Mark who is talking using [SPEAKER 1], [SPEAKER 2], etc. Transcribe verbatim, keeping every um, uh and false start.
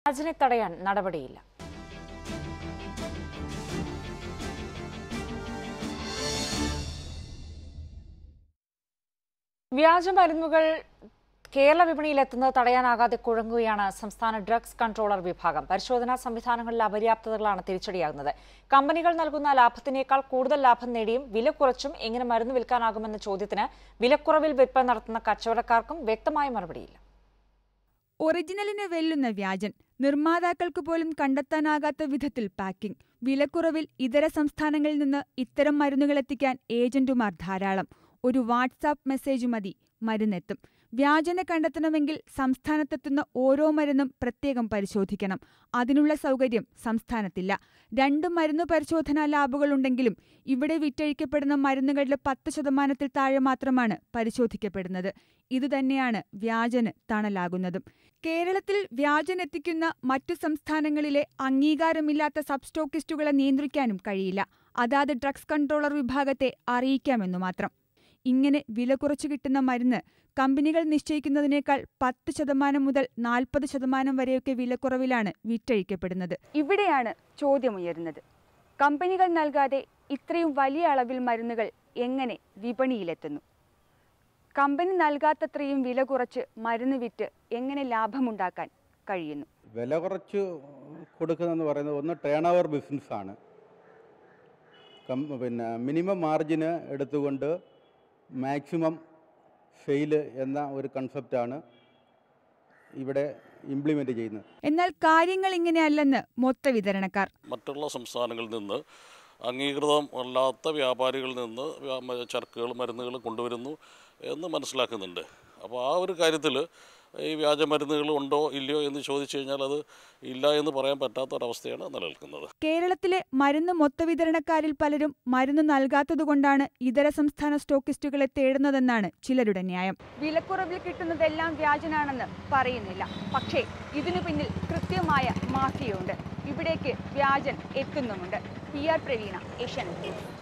[SPEAKER 1] വ്യാജനെ തടയാൻ നടപടിയില്ല. വ്യാജമരുന്നുകൾ കേരള വിപണിയിലെത്തുന്നത് തടയാനാകാതെ കുഴങ്ങുകയാണ് സംസ്ഥാന drugs controller വിഭാഗം. പരിശോധനാ സംവിധാനങ്ങളിലെ അപര്യാപ്തതകളാണ് തിരിച്ചടിയാകുന്നത്. കമ്പനികൾ നൽകുന്ന ലാഭത്തിനേക്കാൾ കൂടുതൽ ലാഭം നേടിയും വില കുറച്ചും എങ്ങനെ മരുന്ന് വിൽക്കാനാകുമെന്ന ചോദ്യത്തിന് വിലക്കുറവിൽ വിൽപ്പന നടത്തുന്ന കച്ചവടക്കാർക്കും വ്യക്തമായ മറുപടിയില്ല.
[SPEAKER 2] ഒറിജിനലിനെ വെല്ലുന്ന വ്യാജൻ, നിർമ്മാതാക്കൾക്ക് പോലും കണ്ടെത്താനാകാത്ത വിധത്തിൽ പാക്കിംഗ്, വിലക്കുറവിൽ ഇതര സംസ്ഥാനങ്ങളിൽ നിന്ന് ഇത്തരം മരുന്നുകളെത്തിക്കാൻ ഏജന്റുമാർ ധാരാളം. ഒരു വാട്സാപ്പ് മെസ്സേജ് മതി, മരുന്നെത്തും. വ്യാജനെ കണ്ടെത്തണമെങ്കിൽ സംസ്ഥാനത്തെത്തുന്ന ഓരോ മരുന്നും പ്രത്യേകം പരിശോധിക്കണം. അതിനുള്ള സൗകര്യം സംസ്ഥാനത്തില്ല. രണ്ട് മരുന്നു പരിശോധനാ ലാബുകളുണ്ടെങ്കിലും ഇവിടെ വിറ്റഴിക്കപ്പെടുന്ന മരുന്നുകളുടെ പത്ത് ശതമാനത്തിൽ താഴെ മാത്രമാണ് പരിശോധിക്കപ്പെടുന്നത്. ഇതുതന്നെയാണ് വ്യാജന് തണലാകുന്നതും. കേരളത്തിൽ വ്യാജൻ എത്തിക്കുന്ന മറ്റു സംസ്ഥാനങ്ങളിലെ അംഗീകാരമില്ലാത്ത സബ്സ്റ്റോക്കിസ്റ്റുകളെ നിയന്ത്രിക്കാനും കഴിയില്ല. അതാത് ഡ്രഗ്സ് കൺട്രോളർ വിഭാഗത്തെ അറിയിക്കാമെന്നു മാത്രം. ഇങ്ങനെ വില കുറച്ചു കിട്ടുന്ന മരുന്ന് കമ്പനികൾ നിശ്ചയിക്കുന്നതിനേക്കാൾ പത്ത് ശതമാനം മുതൽ നാൽപ്പത് ശതമാനം വരെയൊക്കെ വിലക്കുറവിലാണ് വിറ്റഴിക്കപ്പെടുന്നത്. ഇവിടെയാണ് ചോദ്യമുയരുന്നത്. കമ്പനികൾ നൽകാതെ ഇത്രയും വലിയ അളവിൽ മരുന്നുകൾ എങ്ങനെ വിപണിയിലെത്തുന്നു? കമ്പനി നൽകാത്തത്രയും വില കുറച്ച് മരുന്ന് വിറ്റ് എങ്ങനെ ലാഭമുണ്ടാക്കാൻ കഴിയുന്നു?
[SPEAKER 3] വില കുറച്ച് കൊടുക്കുന്നതെന്ന് പറയുന്നത് ഒന്ന് ടേൺ ഓവർ ബിസിനസ്സാണ്. പിന്നെ മിനിമം മാർജിന് എടുത്തുകൊണ്ട് മാക്സിമം സെയിൽ എന്ന ഒരു കൺസെപ്റ്റാണ് ഇവിടെ ഇംപ്ലിമെന്റ് ചെയ്യുന്നത്.
[SPEAKER 2] എന്നാൽ കാര്യങ്ങൾ ഇങ്ങനെയല്ലെന്ന് മൊത്ത വിതരണക്കാർ.
[SPEAKER 4] മറ്റുള്ള സംസ്ഥാനങ്ങളിൽ നിന്ന് അംഗീകൃതം അല്ലാത്ത വ്യാപാരികളിൽ നിന്ന് ചരക്കുകൾ മരുന്നുകൾ കൊണ്ടുവരുന്നു എന്ന് മനസ്സിലാക്കുന്നുണ്ട്. അപ്പോൾ ആ ഒരു കാര്യത്തിൽ ഈ വ്യാജമരുന്നുകൾ ഉണ്ടോ ഇല്ലയോ എന്ന് ചോദിച്ചു കഴിഞ്ഞാൽ അത് ഇല്ല എന്ന് പറയാൻ പറ്റാത്തൊരവസ്ഥയാണ് നിലനിൽക്കുന്നത്.
[SPEAKER 2] കേരളത്തിലെ മരുന്ന് മൊത്ത വിതരണക്കാരിൽ പലരും മരുന്ന് നൽകാത്തതുകൊണ്ടാണ് ഇതര സംസ്ഥാന സ്റ്റോക്കിസ്റ്റുകളെ തേടുന്നതെന്നാണ് ചിലരുടെ ന്യായം. വിലക്കുറവിൽ കിട്ടുന്നതെല്ലാം വ്യാജനാണെന്ന് പറയുന്നില്ല. പക്ഷേ ഇതിനു പിന്നിൽ കൃത്യമായ മാഫിയുണ്ട്. ഇവിടേക്ക് വ്യാജൻ എത്തുന്നുമുണ്ട്. P R Praveena, Asianet news.